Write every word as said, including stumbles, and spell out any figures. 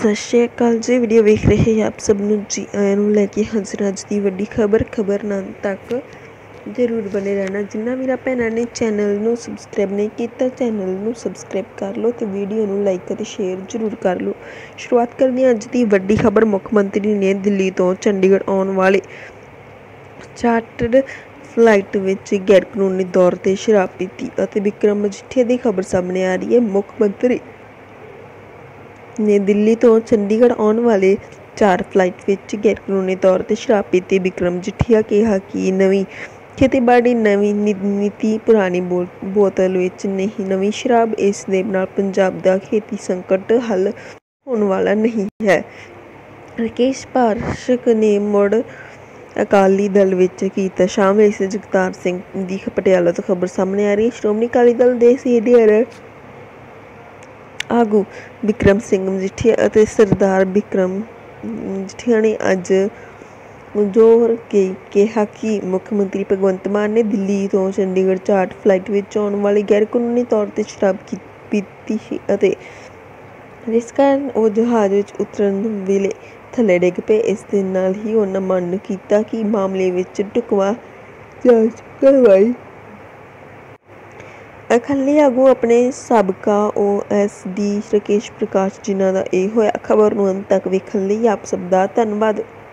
सत श्री अकाल जी। वीडियो वेख रहे हैं आप सब नूं जी आयां नूं लैके हाज़र अज दी वड्डी खबर खबर नाम तक जरूर बने रहना। जिन्हां वीरां भैणां ने चैनल नूं सबसक्राइब नहीं किया चैनल नूं सबसक्राइब कर लो तो वीडियो नूं लाइक और शेयर जरूर कर लो। शुरुआत करते हैं अज दी वड्डी खबर। मुख मंत्री ने दिल्ली तो चंडीगढ़ आउण वाले चार्टर्ड फ्लाइट विच गैर कानूनी तौर पर शराब पीती और विक्रम मजिठिया की खबर सामने आ रही है। मुख मंत्री ने दिल्ली तो चंडीगढ़ आने वाले चार फ्लाइट विच गैर कानूनी तौर पर शराब पीती। विक्रम मजिठिया कहा कि नवीं खेतीबाड़ी नवीं नीति पुरानी बो बोतल विच नहीं नवीं शराब, इस दे नाल पंजाब दा खेती संकट हल होने वाला नहीं है। राकेश पारशक ने मुड़ अकाली दल विच कीता शामिल। इस जगतार सिंह दी पटियाला तो खबर सामने आ रही है। श्रोमणी अकाली दल दे सीनियर आगू विक्रम सिंह मजिठिया और सरदार विक्रम मजिठिया ने अज जोर के कहा कि मुख्यमंत्री भगवंत मान ने दिल्ली तो चंडीगढ़ चार्ट फ्लाइट विच आने वाली गैर कानूनी तौर पर शराब पीती सी, जिस कारण वो जहाज़ विच उतरन वेले थले डिग पे। इस दे नाल ही उन्होंने मंग किया कि मामले विच ढुकवां जांच करवाई। अकाली आगू अपने सबका O S D Rakesh Prakash जिन्हां दा इह होया। खबर नूं अंत तक वेखण लई आप सब दा धन्नवाद।